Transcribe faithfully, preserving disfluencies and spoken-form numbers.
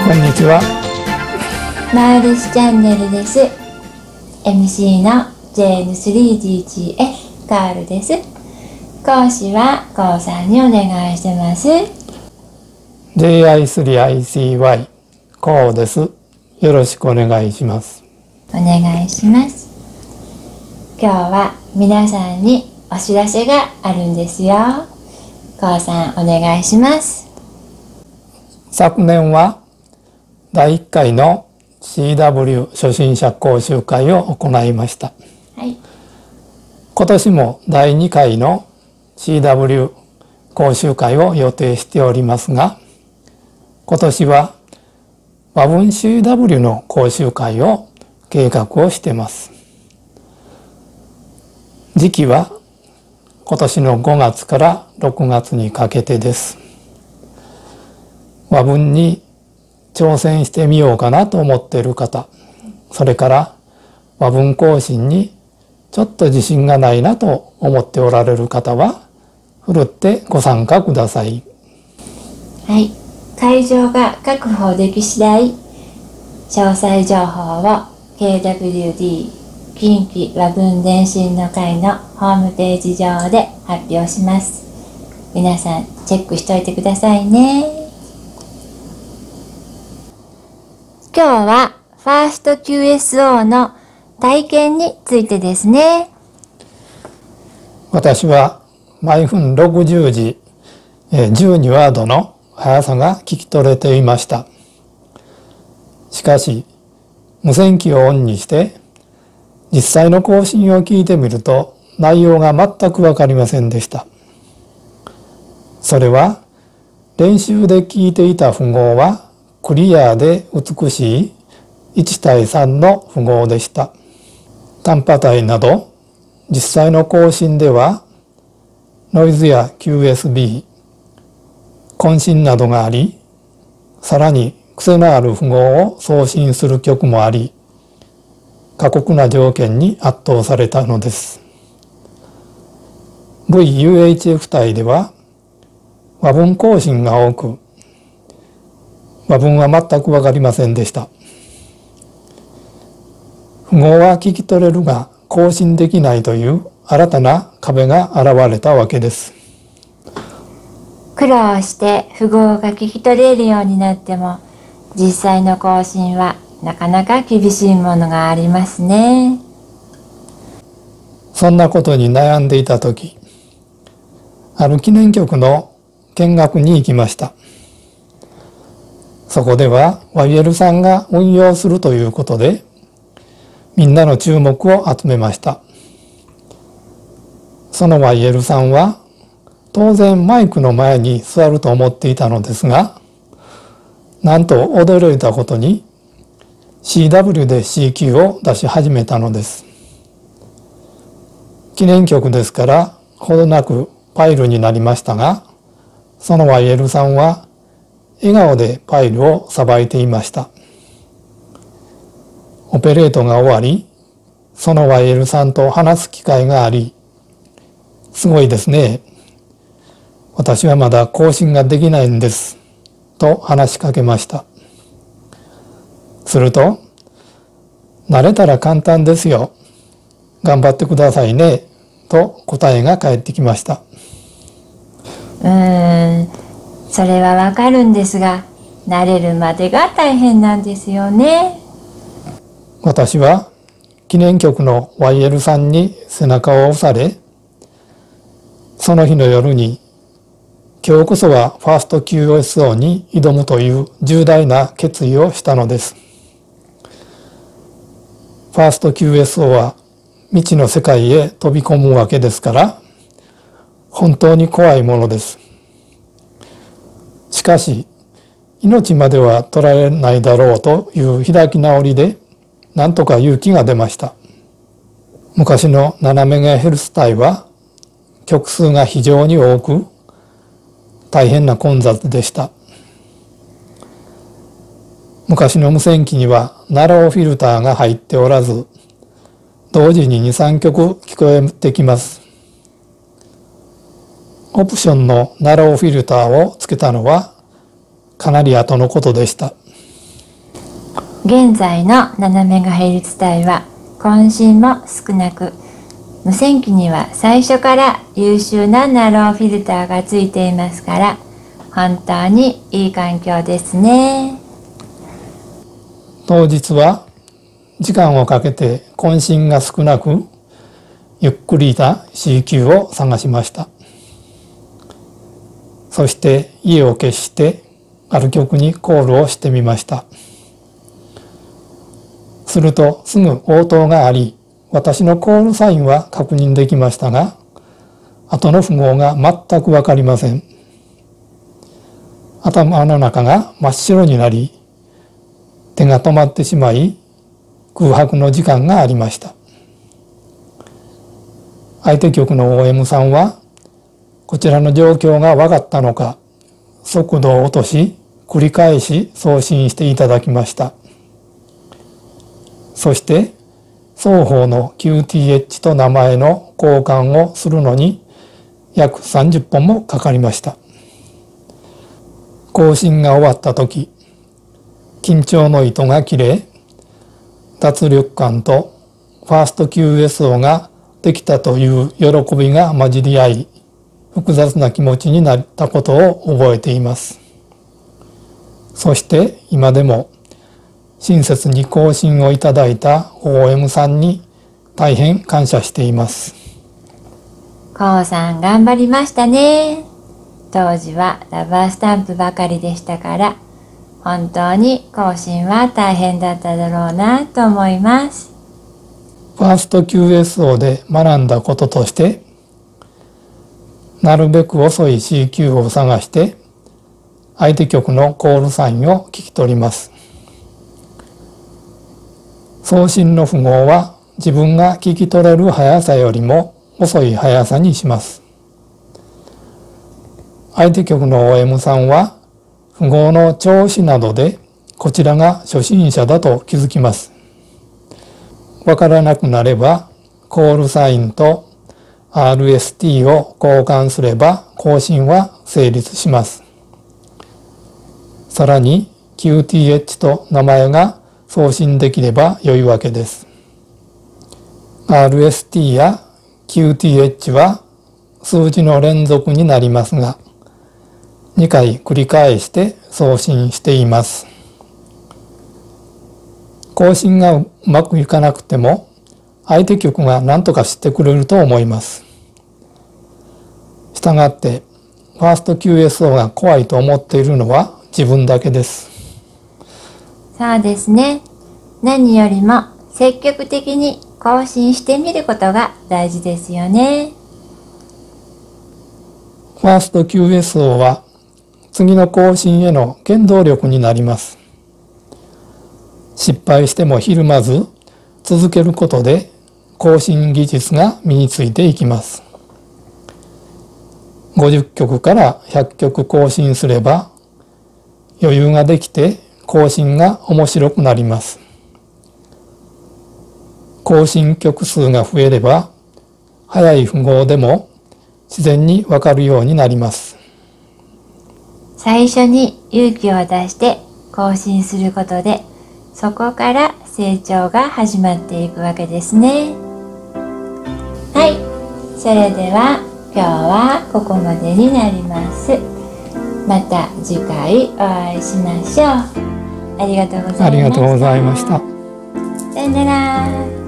こんにちは。 マウリスチャンネルです。エムシー の ジェーエヌスリージージーエー カールです。講師はコウさんにお願いしてます。 ジェイアイスリーアイシーワイ コウです。よろしくお願いします。 お願いします。今日は皆さんにお知らせがあるんですよ。コウさんお願いします。 昨年はだいいっかいの シーダブリュー 初心者講習会を行いました。 はい、 今年もだいにかいの シーダブリュー 講習会を予定しておりますが、今年は和文 シーダブリュー の講習会を計画をしています。時期は今年のごがつからろくがつにかけてです。和文に挑戦してみようかなと思っている方、それから和文講師にちょっと自信がないなと思っておられる方は、ふるってご参加ください。 はい、会場が確保でき次第、詳細情報を ケーダブリューディー 近畿和文伝心の会のホームページ上で発表します。皆さんチェックしておいてくださいね。今日はファースト キューエスオー の体験についてですね。 私は毎分ろくじゅうじじゅうにワードの速さが聞き取れていました。しかし無線機をオンにして実際の更新を聞いてみると内容が全くわかりませんでした。それは練習で聞いていた符号はクリアで美しいいちたいさんの符号でした。単波帯など実際の更新ではノイズや キューエスビー、渾身などがあり、さらに癖のある符号を送信する曲もあり、過酷な条件に圧倒されたのです。ブイユーエイチエフ 帯では和文更新が多く、和文は全くわかりませんでした。符号は聞き取れるが更新できないという新たな壁が現れたわけです。 苦労して符号が聞き取れるようになっても、実際の更新はなかなか厳しいものがありますね。 そんなことに悩んでいたとき、ある記念局の見学に行きました。そこではワイエルさんが運用するということで、みんなの注目を集めました。そのワイエルさんは当然マイクの前に座ると思っていたのですが、なんと驚いたことに シーダブリュー で シーキュー を出し始めたのです。記念曲ですからほどなくパイルになりましたが、そのワイエルさんは笑顔でパイルをさばいていました。オペレートが終わり、そのワイエルさんと話す機会があり、すごいですね。私はまだ更新ができないんです。と話しかけました。すると、慣れたら簡単ですよ。頑張ってくださいね。と答えが返ってきました。 うーん、それはわかるんですが、慣れるまでが大変なんですよね。 私は記念局の ワイエル さんに背中を押され、その日の夜に今日こそはファースト キューエスオー に挑むという重大な決意をしたのです。ファースト キューエスオー は未知の世界へ飛び込むわけですから、本当に怖いものです。しかし、命までは取られないだろうという開き直りで、なんとか勇気が出ました。昔のななメガヘルツ帯は曲数が非常に多く大変な混雑でした。昔の無線機にはナローフィルターが入っておらず、同時にに、さんきょく聞こえてきます。オプションのナローフィルターをつけたのはかなり後のことでした。 現在の ななメガヘルツ 帯は渾身も少なく、無線機には最初から優秀なナローフィルターがついていますから、本当にいい環境ですね。 当日は時間をかけて渾身が少なくゆっくりな シーキュー を探しました。そして家を消してある局にコールをしてみました。するとすぐ応答があり、私のコールサインは確認できましたが、後の符号が全くわかりません。頭の中が真っ白になり、手が止まってしまい、空白の時間がありました。相手局の オーエム さんは、こちらの状況が分かったのか、速度を落とし、繰り返し送信していただきました。そして、双方の キューティーエイチ と名前の交換をするのに約さんじゅっぽんもかかりました。更新が終わった時、緊張の糸が切れ、脱力感とファースト キューエスオー ができたという喜びが混じり合い、複雑な気持ちになったことを覚えています。そして今でも親切に更新をいただいた オーエム さんに大変感謝しています。 こうさん頑張りましたね。当時はラバースタンプばかりでしたから、本当に更新は大変だっただろうなと思います。 ファースト キューエスオー で学んだこととして、なるべく遅い シーキュー を探して相手局のコールサインを聞き取ります。送信の符号は自分が聞き取れる速さよりも遅い速さにします。相手局の オーエム さんは符号の調子などでこちらが初心者だと気づきます。わからなくなればコールサインと アールエスティー を交換すれば更新は成立します。さらに キューティーエイチ と名前が送信できれば良いわけです。アールエスティー や キューティーエイチ は数字の連続になりますが、にかい繰り返して送信しています。更新がうまくいかなくても、相手局が何とかしてくれると思います。したがって、ファースト キューエスオー が怖いと思っているのは自分だけです。 そうですね。何よりも積極的に更新してみることが大事ですよね。 ファースト キューエスオー は次の更新への原動力になります。失敗してもひるまず続けることで更新技術が身についていきます。ごじゅっきょくからひゃっきょく更新すれば余裕ができて更新が面白くなります。更新曲数が増えれば速い符号でも自然にわかるようになります。 最初に勇気を出して更新することで、そこから成長が始まっていくわけですね。はい、それでは今日はここまでになります。また次回お会いしましょう。ありがとうございました。 ありがとうございました。 さよなら。